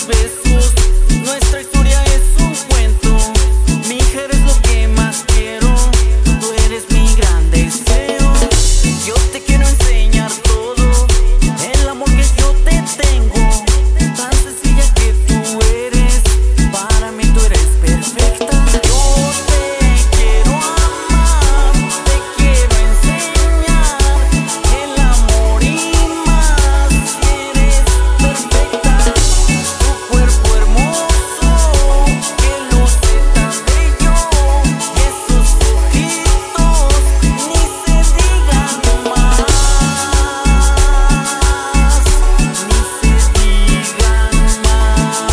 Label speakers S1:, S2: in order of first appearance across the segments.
S1: tus besos. Nuestra historia es un cuento. Mi hija eres lo que más quiero. Tú eres mi gran deseo. Yo te quiero enseñar todo el amor que yo te tengo. Tan sencilla que tú eres. Para mí tú eres perfecta. Yo te quiero amar. Te quiero enseñar el amor y más. Eres perfecta. Tu cuerpo hermoso que luce tan bello. Y esos ojitos ni se digan más. Ni se digan más.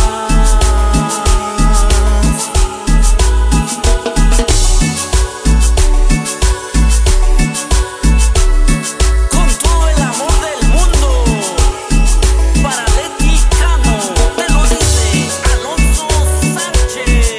S1: Con todo el amor del mundo, para Leti Cano, te lo dice Alonso Sánchez.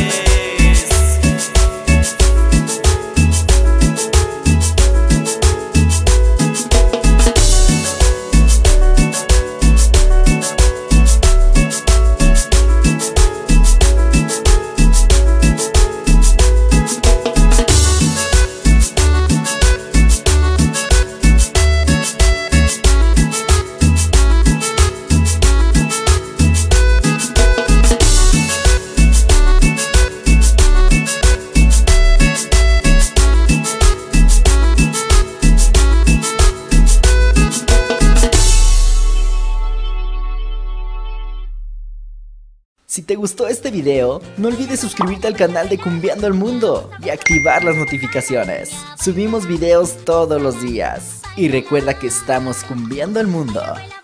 S2: Si te gustó este video, no olvides suscribirte al canal de Cumbiando el Mundo y activar las notificaciones. Subimos videos todos los días. Y recuerda que estamos cumbiando el mundo.